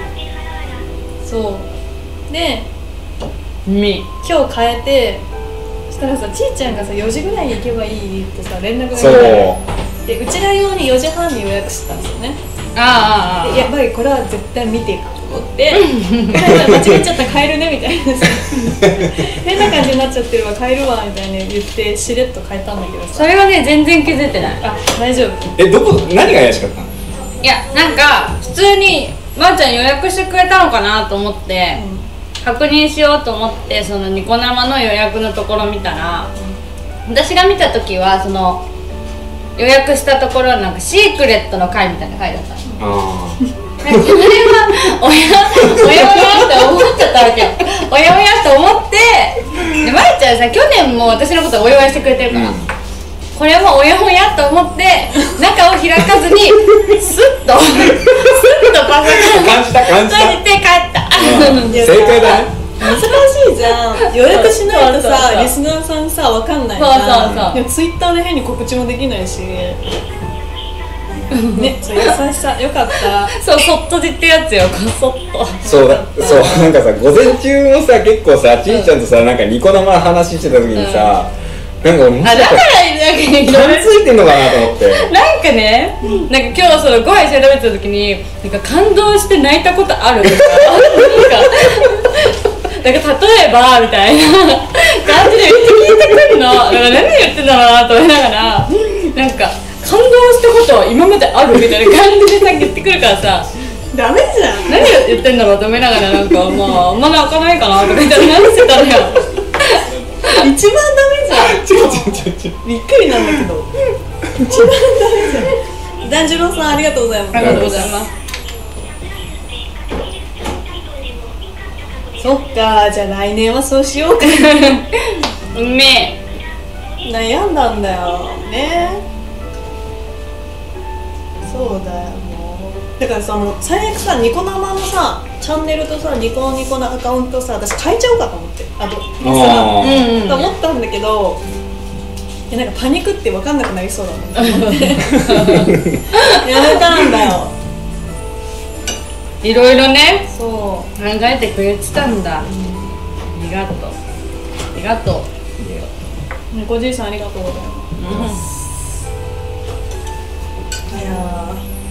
そうでみ今日変えて、そしたらさ、ちーちゃんがさよじぐらいに行けばいいってさ連絡が来そう。 て、でうちら用によじはんに予約してたんですよね。 ああああでやばい、これは絶対見ていくと思って間違えちゃったら変えるねみたいなさ変な感じになっちゃってるわ、変えるわみたいな言ってしれっと変えたんだけどさ、 それはね全然気づいてない。 あ、大丈夫。 え、どこ何が怪しかったの？ いやなんか普通にワンちゃん予約してくれたのかなと思って、 確認しようと思ってそのニコ生の予約のところ見たら、私が見た時はその予約したところなんかシークレットの会みたいな会だったの。 あそれはおやおやおやって思っちゃったわけよ。おやおやって思って、でまいちゃんさ去年も私のことお祝いしてくれてるから、うん、これもおやおやと思って中を開かずにスッとスッとパソコン感じた感じた閉じて帰った。 正解だね。 難しいじゃん。予約しないとそうそうそうさリスナーさんさわかんないじゃん。 そうそうそう。 でもツイッターで変に告知もできないしね、そう優しさよかった。 そうそっとじってやつよ、こそっと。 そうだ、そうなんかさ午前中もさ結構さちいちゃんとさなんかニコ生の話してた時にさ、うん、なんかもしかあだからしたら感ついてんのかなと思って。 なんかね、なんか今日そのご飯調べてた時になんか感動して泣いたことあるとかなんかなんか例えばみたいな感じで言って聞いてくるの。なんか何言ってんだろうなと思いながら、なんか感動したこと今まであるみたいな感じでさ言ってくるからさ、 ダメじゃん。 何を言ってんだろうと思いながら、なんかまああんま泣かないかなとか言って何してたのよ。 一番ダメじゃん。びっくりなんだけど一番ダメじゃん。團十郎さんありがとうございます。 ありがとうございます。 そっか、じゃあ来年はそうしようか。 うめえ。 悩んだんだよね。そうだよもう。だからさ、もう最悪さニコ生のさチャンネルとさニコニコのアカウントさ私変えちゃおうかと思って、あとさあ、 うん、と思ったんだけど、いやなんかパニックって分かんなくなりそうだもんと思ってやめたんだよ。 いろいろねそう考えてくれてたんだ、うん、ありがとうありがとう。 猫じいさんありがとうございます、うん、いや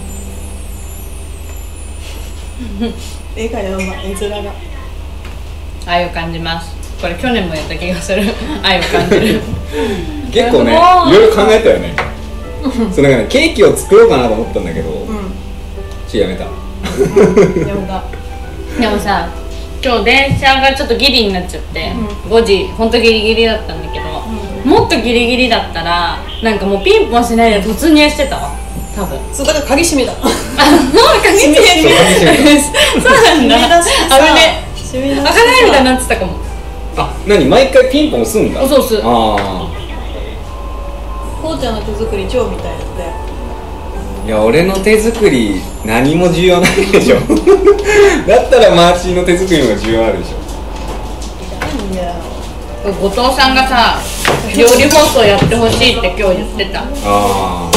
絵がやばい、絵面が愛を感じます。これ去年もやった気がする愛を感じる結構ねいろいろ考えたよねそうなんかねケーキを作ろうかなと思ったんだけど、うん、ちょっとやめたやめた。 でもさ今日電車がちょっとギリになっちゃって、うん、ごじほんとギリギリだったんだけど、うん、もっとギリギリだったらなんかもうピンポンしないで突入してたわ多分。 そうだから鍵閉めた。あ、 鍵閉めた。そうなんだ。あれね、開かないみたいになってたかも。 あ、何毎回ピンポン押すんだ。 そうっす。 ああ。 こうちゃんの手作り超みたいなので。 いや俺の手作り何も重要ないでしょだったらマーチーの手作りの方が重要あるでしょ。 いや後藤さんがさ料理放送やってほしいって今日言ってた。ああ。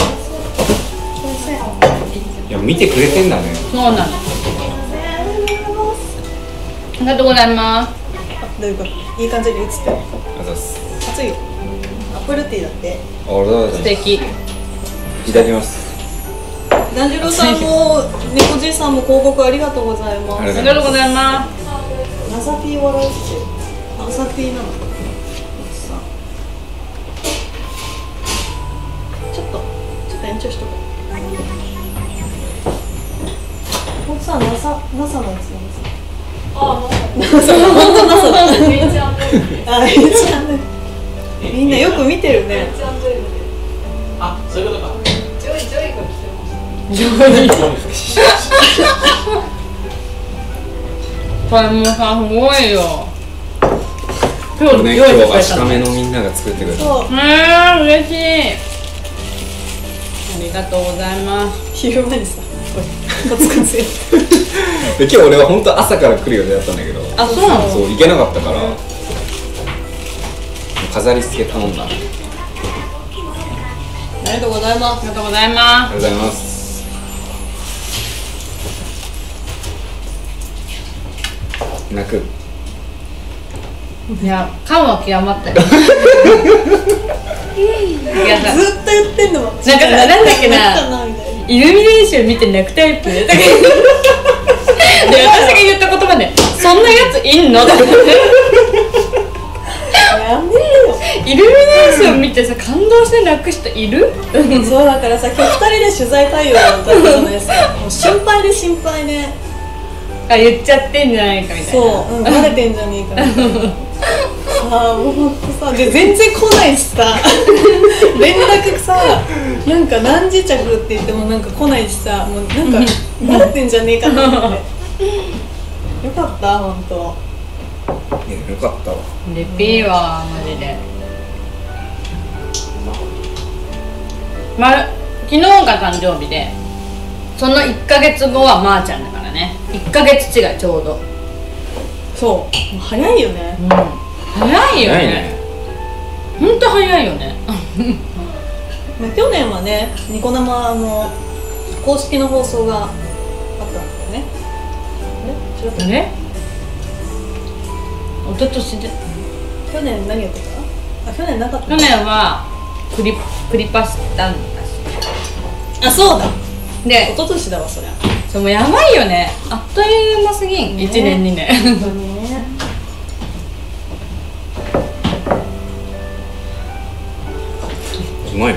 いや見てくれてんだね。 そうなの。ありがとうございます。 どういうこと？いい感じに映ってる。 あざっす。 熱いよ。アップルティーだって。 あ、俺だ。 素敵。 いただきます。 團十郎さんも猫じいさんも広告ありがとうございます。 ありがとうございます。 ナサピー笑うって。ナサピーなの。ちょっとちょっと延長しとこう。奥さんナサナサのやつなんですか。ああ、ナサ本当ナサだ。めっちゃあ、めっちゃみんなよく見てるね。 あ、そういうことか。 ジョイジョイが来てます。ジョイ。これもさすごいよ。 今日ね、今日アシカメのみんなが作ってくれた。 そう。 えー、嬉しい。ありがとうございます。 昼間にさ、コツコツやって。 で今日俺は本当朝から来る予定だったんだけど。 あ、そうなの？ そう行けなかったから。飾り付け頼んだ。ありがとうございます。 ありがとうございます。 ありがとうございます。泣く。 いや、感は極まったよ。いやさ、 ずっと言ってんのもなんかさ、なんだっけな、イルミネーション見て泣くタイプで、私が言った言葉で、そんなやついんの？ やめろよ。 イルミネーション見てさ、感動して泣く人いる？ そうだからさ、今日ふたりで取材対応だったじゃないですか。もう心配で心配で。 あ、言っちゃってんじゃないかみたいな。 そう、うん、バレてんじゃねえかみたいなああもうほんとさ、で全然来ないしさ連絡さ、なんか何時着って言ってもなんか来ないしさ、もうなんかバレてんじゃねえかなってよかったほんと。 いやよかったわ。 レピーはマジで、ま、昨日が誕生日で、そのいっかげつごはまーちゃんだからね。いっかげつ違いちょうど。 そう、もう早いよね、 うん、早いよね。 ねほんと早いよねまあ去年はね、ニコ生の公式の放送があったんだよね。あれ違った？ あれ一昨年で、 去年何やってた？あ、去年なかった。 去年はクリクリパしたんだし。 あ、そうだ。 で、 一昨年だわそりゃ。 それもやばいよね。あっという間すぎん。 ねいちねんにねん。 本当にね。 うまいな。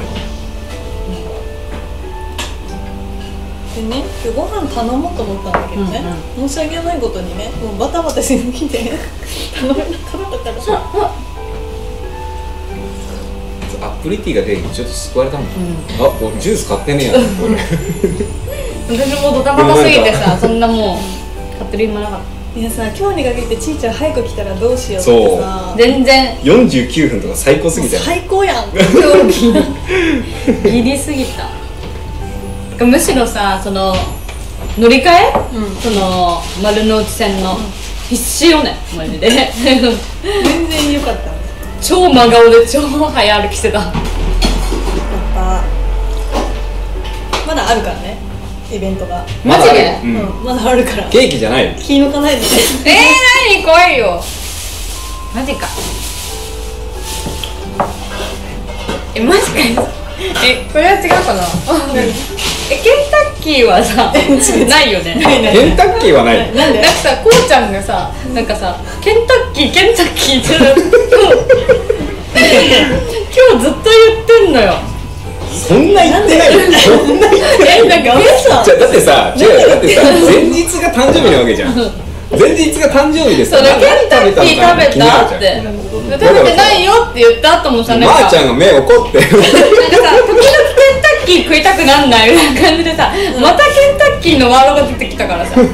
でね、今日ご飯頼もうと思ったんだけどね、申し訳ないことにね、もうバタバタしすぎて頼めなかったからさ。 アップリティが出てきてちょっと救われたもん、うん、あ、俺ジュース買ってねえや私もドタバタすぎてさ、そんなもう買ってる暇なかった。 いやさ、今日にかけてちーちゃん早く来たらどうしようってさ、 全然よんじゅうきゅうふんとか最高すぎたよ。 最高やんギリすぎた。むしろさ、その乗り換え、うん、その丸の内線の、うん、必死よねマジで全然良かったね。 超真顔で超早歩きしてた。やっぱまだあるからね、イベントが。 マジで、 うん、まだあるから。 ケーキじゃない。 気抜かないでねえー、何怖いよ。マジか。え、マジかよ。え、これは違うかなえ、ケンタッキーはさないよね。 ケンタッキーはない。 なんで？ なんかさ、こうちゃんがさ、なんかさ、ケンタッキー、ケンタッキーって今日ずっと言ってんのよ。 そんな言ってないよ。そんな言ってない。 え、なんかさ、 じゃだってさ、違うだってさ、前日が誕生日なわけじゃん。前日が誕生日でさ、 そのケンタッキー食べたって。食べてないよって言った後もさ、なんかまーちゃんが目怒ってなんかさ、 時々ケンタッキー食いたくなんないみたいな感じでさ、うん、またケンタッキーのワードが出てきたからさダメ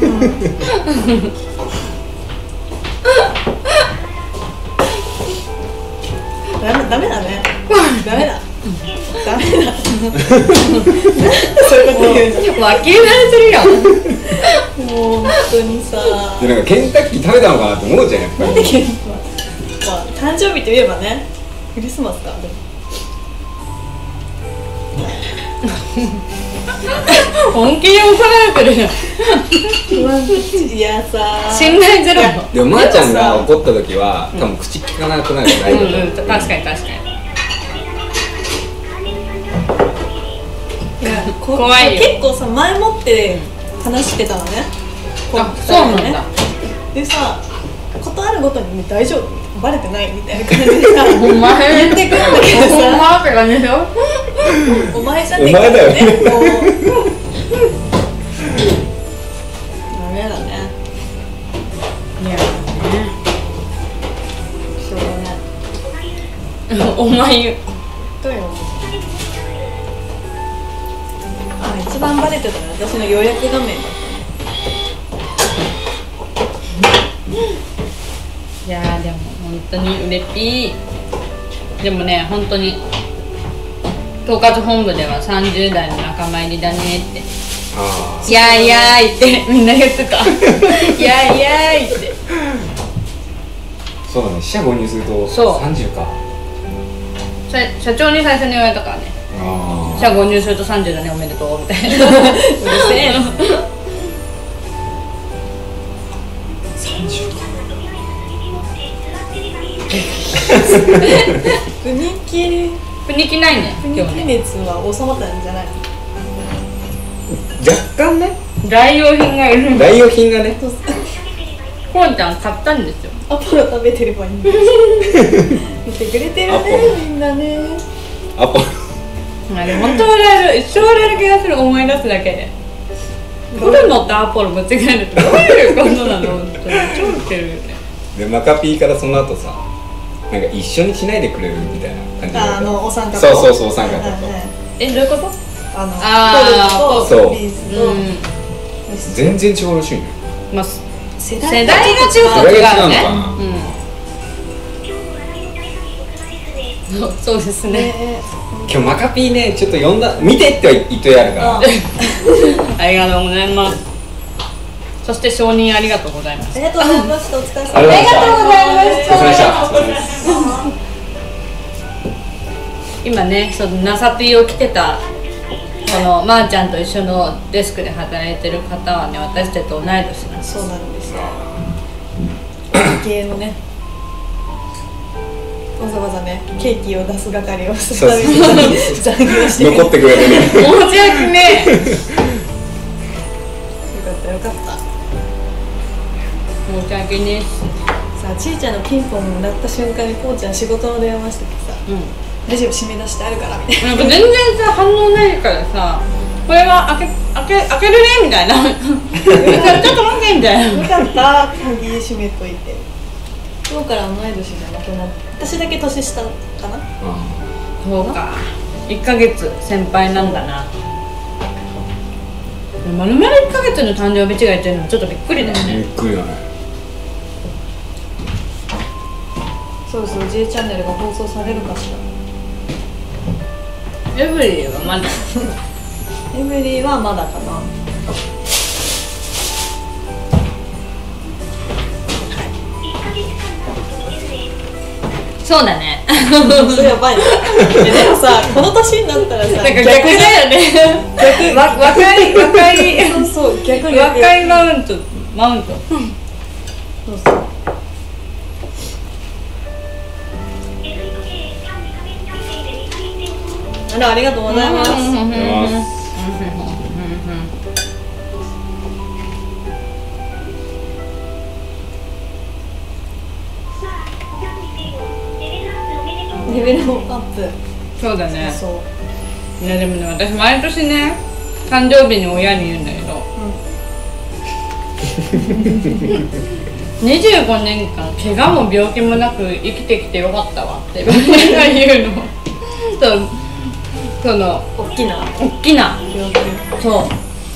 ダメだねダメだダメだそういうこと言うじゃん。 脇慣れてるやんもう本当にさ、 でなんかケンタッキー食べたのかなって思うじゃんやっぱり。 なんでケンタッキー、まあ、誕生日といえばね、クリスマスか。でも本気で怒られてるじゃんいやさ、 信頼ゼロ。 でもまーちゃんが怒った時は多分口聞かなくなるから大丈夫。 うんうん、確かに確かに。 いや、こ怖いよ。 結構さ、前もって話してたのね。 あ、そうなんだ。 でさ、ことあるごとに、ね、大丈夫バレてないみたいな感じでさお前言ってくるんだけどさ、 お前って感じでしょお前じゃねえからね。 お前だよねダメだね。 いやしょうがない。 お前言うどうよ。あ、一番バレてたのは私の予約画面だった。 いやーでも本当にうれぴー。でもね、本当に統括本部ではさんじゅう代の仲間入りだねってあいやいやーいってみんな言ってたいやいやーいってそうだね、四捨五入するとそうさんじゅうか。 社社長に最初に言われたからね、 あ四捨五入するとさんじゅうだねおめでとうみたいなうるせえのさんじゅうか踏切踏切ないね踏今日ね。 切熱は収まったんじゃないの？ 若干ね、 代用品がいるんだ。 代用品がね。 コンちゃん買ったんですよ。 アポロ食べてればいいんだ見てくれてるね、みんなね。 アポロあれ本当笑える、一生笑える気がする、思い出すだけで。来るのとアポロ間違えるってどういうことそうなの本当に超ウケるよね。 でマカピーからその後さ、なんか一緒にしないでくれるみたいな感じああのお三方そうそうそうお三方と、 はいはいえどういうこと？ あのあーポルそうとビーズと、 うん全然違うらしいね。 まあ世世代が違うと違うね。 世代が違うのかなうんそうそうですね。 ね今日マカピーねちょっと呼んだ見てっては言っといてあるからあありがとうございます。そして承認ありがとうございます。 ありがとうございました。お疲れ様ありがです。 とうございました。お疲れ様でした。 お疲れ様でした今ね、そのナサピーを着てたこのまーちゃんと一緒のデスクで働いてる方はね、私たちと同い年なんです。 そうなんですよ。系のね、わざわざね、ケーキを出す係をするために残業して残ってくれてね。 申し訳ねえ。 よかったよかった。 申し訳ねえっす。 さあ、ちーちゃんのピンポン鳴った瞬間にこうちゃん仕事の電話しててさ、 うん。 大丈夫締め出してあるからみたいな。 なんか全然さ反応ないからさ、これは開け開け開けるねみたいな。ちょっと待ってみたいな。 よかった。鍵閉めといて。今日から同い年じゃなくなって、私だけ年下かな。 そうか。いっかげつ先輩なんだな。まるまるいっかげつの誕生日違いっていうのはちょっとびっくりだよびっね。 くりだね。 そうそう、J チャンネルが放送されるかしら。 エブリィはまだ。 エブリーはまだかな。 そうだね。 それやばいね。えでもさ、この年になったらさ、 なんか逆だよね。 逆わ若い若いそうそう、逆逆若いマウントマウント。 そうそう。あら、ありがとうございます。 ありがとうございますレベルもアップ。 そうだね。 そう。 いやでもね、私毎年ね誕生日に親に言うんだけど、にじゅうごねんかん怪我も病気もなく生きてきてよかったわって言うの。そうその大きな大きな病気。 そ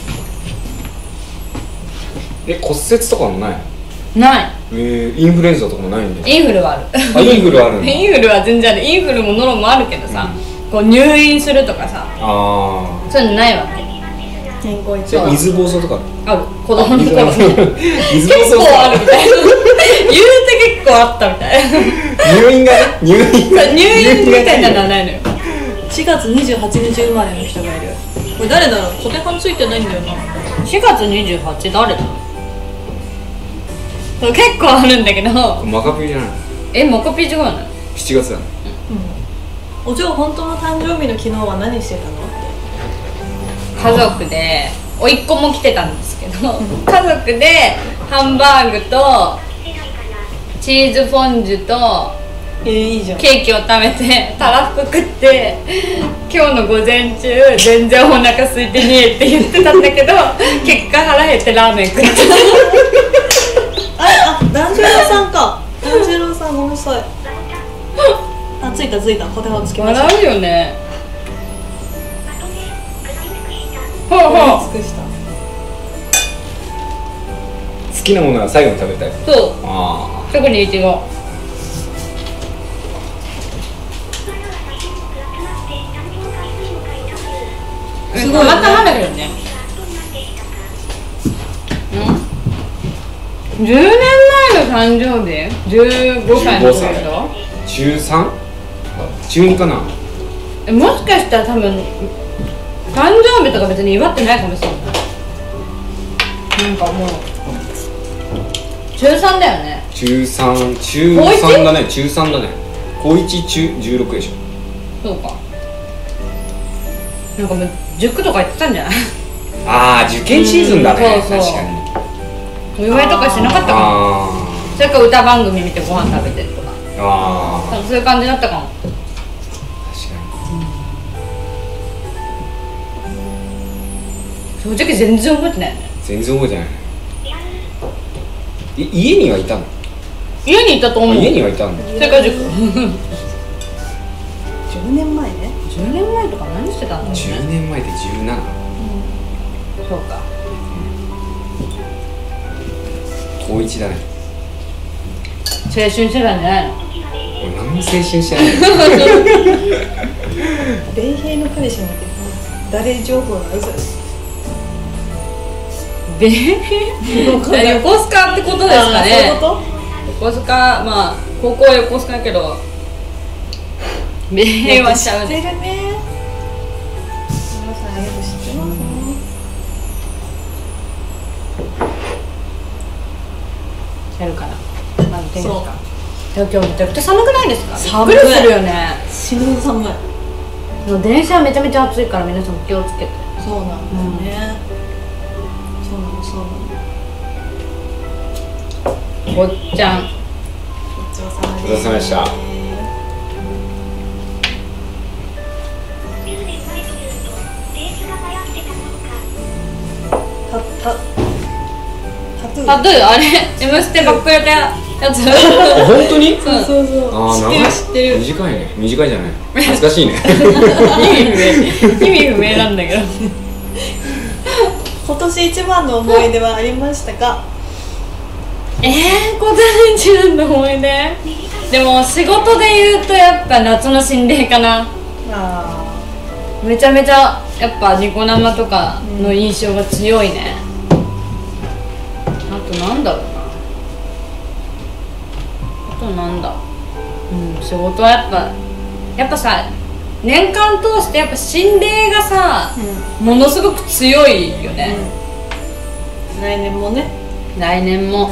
え骨折とかもない？ うない。 えー、インフルエンザとかもないんで。 インフルはある。 あ、インフルあるんだ。 インフルは全然ある。インフルもノロもあるけどさ、こう入院するとかさ、 あそういうのないわけ。 健康一あ。で水疱瘡とか。 ある。子供の頃ね。 水疱結構瘡さあるみたいな。言うて結構あったみたいな。 入院がね入院が入院みたいなのはないのよ。 しがつにじゅうはちにち生まれの人がいる。これ誰だろう。小手半ついてないんだよな。 しがつにじゅうはち誰だ？そう結構あるんだけど、 マカピーじゃない？ えモコピー違うの？ しちがつだね。 お嬢本当の誕生日の昨日は何してたのって。 家族で甥っ子も来てたんですけど、家族でハンバーグとチーズフォンデュとえー、いいじゃん。 ケーキを食べてたらふく食って、今日の午前中全然お腹空いてねえって言ってたんだけど、結果腹減ってラーメン食ってあ、あ、團十郎さんか。團十郎さんごめんなさい。あ、ついたついた。小手半つきました。 笑うよね。ほうほう。 尽くした。 好きなものは最後に食べたい。 そうあ特にいちご。 すごいねたまたまだけどね。うんじゅうねんまえの誕生日じゅうごさいの時でしょ。 あ。中さん？中にかな。 えもしかしたら多分誕生日とか別に祝ってないかもしれない。なんかもう中さんだよね。 中さん、中さんだね。中さんだね。高いち中じゅうろくでしょ。 そうか。なんかもう塾とか行ってたんじゃない？ ああ、受験シーズンだね。 うんそうそう確かに。 お祝いとかしなかったかも。 あそれか歌番組見てご飯食べてるとか、 あ。ああ。 多分そういう感じだったかも。 確か正直全然覚えてないよね。 に。全然覚えてない。 え家にはいたの？ 家にいたと思う。 家にはいたんだ。 生活塾じゅうねんまえね。 じゅうねんまえとか何してたんだろうね。 じゅうねんまえでじゅうなな。 そうか。 高一だね。 青春してたんじゃないの？ 俺何も青春してない米兵の彼氏なんて誰情報が嘘です。 べ横須賀ってことですかね。 そういうこ横須賀、まあ高校は横須賀やけど米兵はちゃうね。 知ってるね。皆さんよく知ってますね。 やるかな。まだ天気か。東京めちゃくちゃ寒くないですか？ 寒いびっくりするよね。 死ぬほど寒い。 電車はめちゃめちゃ暑いから皆さん気をつけて。 そうなんだよね。そうなのそうなの。 ごっちゃん。 ごちそうさまごちそうさまでした。 たたタトゥー。 タトゥーあれ、Mステばっかりやったやつ。 あ、本当に？ そうそうそう。 あー、 知ってる知ってる。 短いね。短いじゃない。懐かしいね。 意味不明なんだけど。 今年一番の思い出はありましたか？ えー、今年一番の思い出。でも仕事で言うとやっぱ夏の心霊かな。 あめちゃめちゃやっぱニコ生とかの印象が強いね。あとなんだろうな。あとなんだ。うん、仕事はやっぱやっぱさ、年間通してやっぱ心霊がさ、 うものすごく強いよね。 ん。来年もね。 来年も。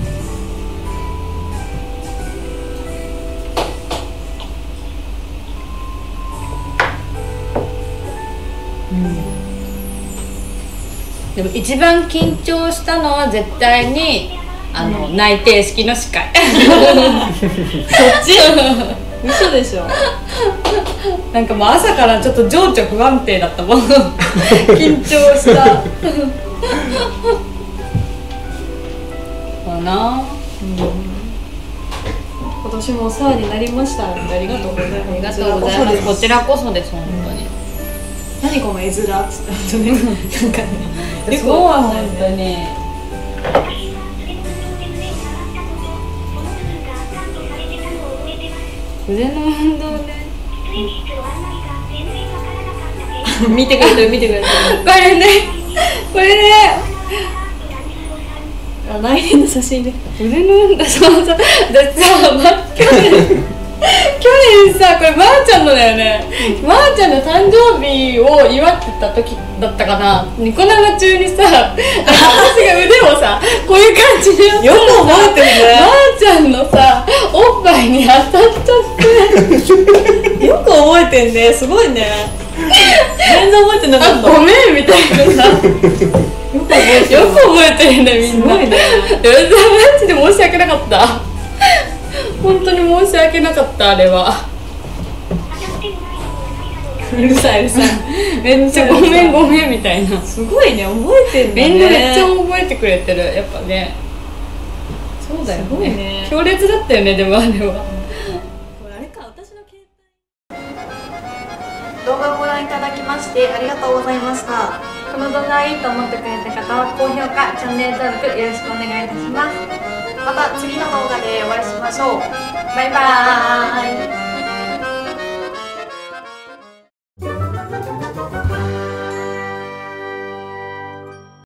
でも一番緊張したのは絶対にあの、うん、内定式の司会。 そっち？嘘でしょ。 なんかもう朝からちょっと情緒不安定だったもん。緊張した。かな、うん、 今年もお世話になりました。ありがとうございます。 ありがとうございます。こちらこそです、本当に。 何この絵面っつって本当ね。なんかね。 そうは本当に。腕の運動ね。 見てくれてる見てくれてる。 これね、これね。 あ、来年の写真ね。 腕の運動、そうそう。だってさ、ま、去年。去年さ、これまーちゃんのだよね、うん、まーちゃんの誕生日を祝ってた時だったかな。ニコ生中にさ、私が腕をさこういう感じでやってよく覚えてるね。 まーちゃんのさおっぱいに当たっちゃってよく覚えてんね。すごいね。全然覚えてなかった。 ごめんみたいなさ。よく覚えてる。よく覚えてるね、みんな。 すごいね。 マジで申し訳なかった。本当に申し訳なかった、あれは。 うるさいうるさい。 めっちゃごめんごめんみたいな。 すごいね、覚えてんだね。 みんなめっちゃ覚えてくれてる、やっぱね。そうだよね。 すごいね。 強烈だったよね、でもあれは。 これあれか、私の携帯。動画をご覧いただきましてありがとうございました。 この動画がいいと思ってくれた方は高評価、チャンネル登録よろしくお願いいたします。 また次の動画でお会いしましょう。 バイバーイ。